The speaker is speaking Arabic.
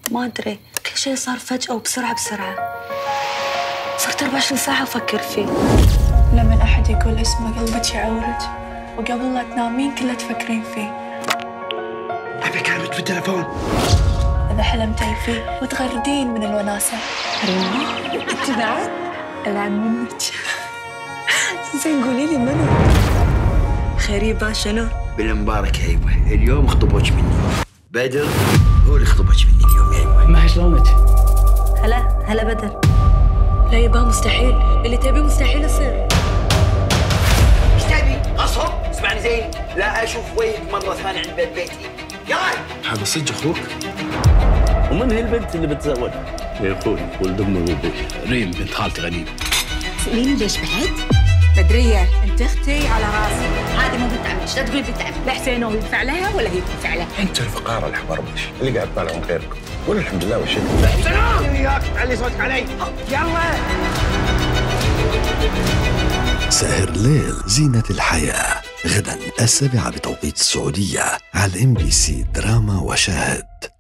ما أدري، كل شيء صار فجأة وبسرعة بسرعة. صرت 24 ساعة أفكر فيه. لما أحد يقول اسمه قلبك يعورج، وقبل لا تنامين كله تفكرين فيه. أبي أكلمك بالتليفون. إذا حلمتي فيه وتغردين من الوناسة. ريما، أنت بعد؟ ألعن منك. زين قولي لي منو؟ خريبة شنو؟ بالمبارك يا يبا، اليوم خطبوك مني. بدر هو اللي خطبك مني اليوم يا يبا. ما شلونك؟ هلا بدر. لا يبا مستحيل، اللي تبي مستحيل يصير. ايش تبي؟ غصب؟ اسمعني زين، لا اشوف وجهك مرة ثانية عند باب بيتي. يلا. هذا صدق اخوك؟ ومن هي البنت اللي بتزوجها؟ يا اخوي ولد ام ابوي ريم بنت خالتي غنيمه. تسأليني ليش بعد؟ بدرية، انت اختي على راسي. هذه مو بنت عمك، لا تقولي بنت عمك. لا حسين هو يدفع لها ولا هي تدفع له؟ انت الفقاره الحمرمش اللي قاعد طالع من غيركم، ولا الحمد لله والشكر. سلام. وياك تعلي صوتك علي. يلا. ساهر ليل زينة الحياة غدا 7 بتوقيت السعودية على MBC دراما وشاهد.